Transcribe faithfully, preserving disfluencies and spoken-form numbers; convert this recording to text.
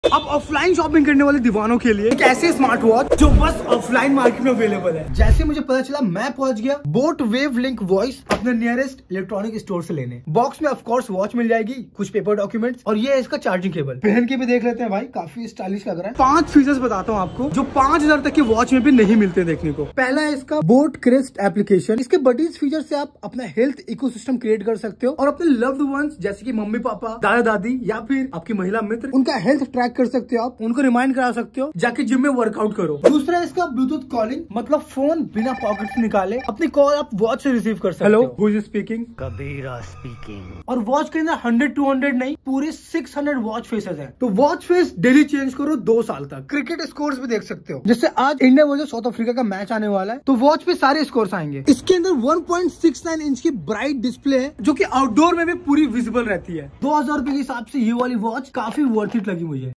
अब offline shopping करने वाले दीवानों के लिए एक ऐसे स्मार्ट वॉच जो बस ऑफलाइन मार्केट में अवेलेबल है। जैसे मुझे पता चला मैं पहुंच गया बोट वेव लिंक वॉइस अपने नियरेस्ट इलेक्ट्रॉनिक स्टोर से लेने। बॉक्स में ऑफ कोर्स वॉच मिल जाएगी, कुछ पेपर डॉक्यूमेंट्स और ये है इसका चार्जिंग केबल। पहन के भी देख लेते हैं भाई, काफी स्टाइलिश लग रहा है। पांच फीचर्स बताता हूँ आपको जो पांच हजार तक की वॉच में भी नहीं मिलते देखने को। पहला है इसका बोट क्रेस्ट एप्लीकेशन। इसके बडीज फीचर से आप अपना हेल्थ इकोसिस्टम क्रिएट कर सकते हो और अपने लव्ड वंस जैसे कि मम्मी पापा, दादा दादी या फिर आपकी महिला मित्र, उनका हेल्थ ट्रैक कर सकते हो। आप उनको रिमाइंड करा सकते हो जाके जिम में वर्कआउट करो। दूसरा है इसका ब्लूटूथ कॉलिंग, मतलब फोन बिना पॉकेट से निकाले अपनी कॉल आप वॉच से रिसीव कर सकते हो। Hello, who is speaking? Kabira speaking. और वॉच के अंदर हंड्रेड टू हंड्रेड नहीं, पूरे सिक्स हंड्रेड वॉच फेसेस हैं। तो वॉच फेस डेली चेंज करो दो साल तक। क्रिकेट स्कोर्स भी देख सकते हो। जैसे आज इंडिया वर्सेस साउथ अफ्रीका का मैच आने वाला है तो वॉच पे सारे स्कोर्स आएंगे। इसके अंदर one point six nine inch की ब्राइट डिस्प्ले है जो कि आउटडोर में भी पूरी विजिबल रहती है। दो हजार रुपए के हिसाब से ये वाली वॉच काफी वर्थ इट लगी मुझे।